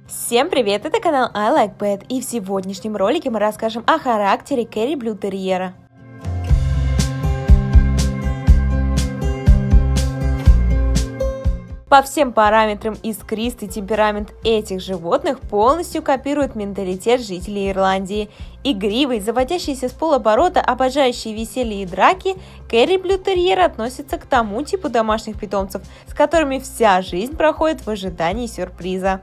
Всем привет, это канал I Like Pet, и в сегодняшнем ролике мы расскажем о характере Керри-Блю Терьера. По всем параметрам искристый темперамент этих животных полностью копирует менталитет жителей Ирландии. Игривый, заводящийся с полоборота, обожающий веселье и драки, Керри-Блю Терьер относится к тому типу домашних питомцев, с которыми вся жизнь проходит в ожидании сюрприза.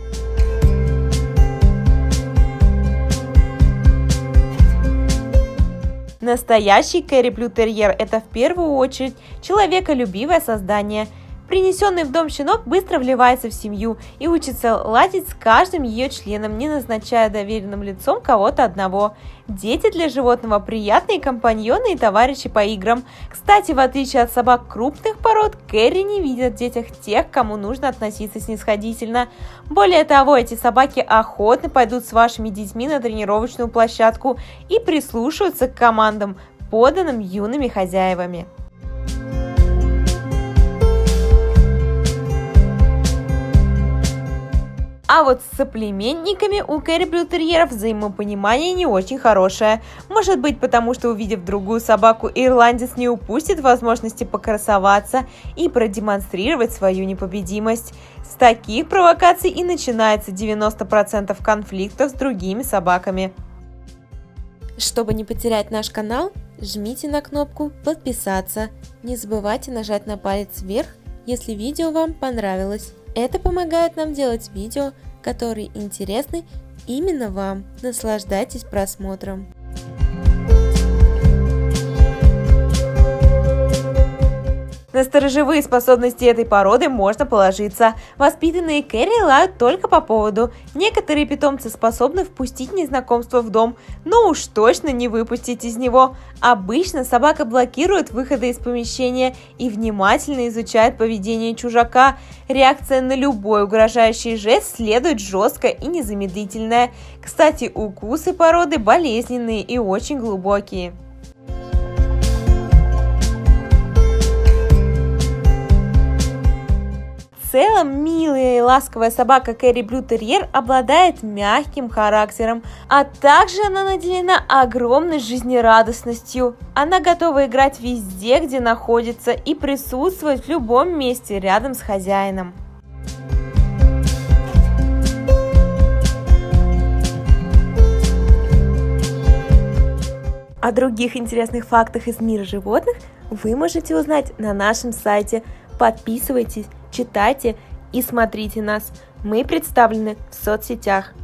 Настоящий Керри-Блю Терьер – это в первую очередь человеколюбивое создание. Принесенный в дом щенок быстро вливается в семью и учится ладить с каждым ее членом, не назначая доверенным лицом кого-то одного. Дети для животного приятные компаньоны и товарищи по играм. Кстати, в отличие от собак крупных пород, Керри не видят в детях тех, к кому нужно относиться снисходительно. Более того, эти собаки охотно пойдут с вашими детьми на тренировочную площадку и прислушиваются к командам, поданным юными хозяевами. А вот с соплеменниками у Керри-Блю Терьеров взаимопонимание не очень хорошее. Может быть, потому что, увидев другую собаку, ирландец не упустит возможности покрасоваться и продемонстрировать свою непобедимость. С таких провокаций и начинается 90% конфликтов с другими собаками. Чтобы не потерять наш канал, жмите на кнопку «Подписаться». Не забывайте нажать на палец вверх, если видео вам понравилось. Это помогает нам делать видео, которые интересны именно вам. Наслаждайтесь просмотром. На сторожевые способности этой породы можно положиться. Воспитанные Керри лают только по поводу. Некоторые питомцы способны впустить незнакомство в дом, но уж точно не выпустить из него. Обычно собака блокирует выходы из помещения и внимательно изучает поведение чужака. Реакция на любой угрожающий жест следует жесткая и незамедлительная. Кстати, укусы породы болезненные и очень глубокие. В целом, милая и ласковая собака Керри-Блю Терьер обладает мягким характером, а также она наделена огромной жизнерадостностью. Она готова играть везде, где находится, и присутствовать в любом месте рядом с хозяином. О других интересных фактах из мира животных вы можете узнать на нашем сайте. Подписывайтесь, читайте и смотрите нас. Мы представлены в соцсетях.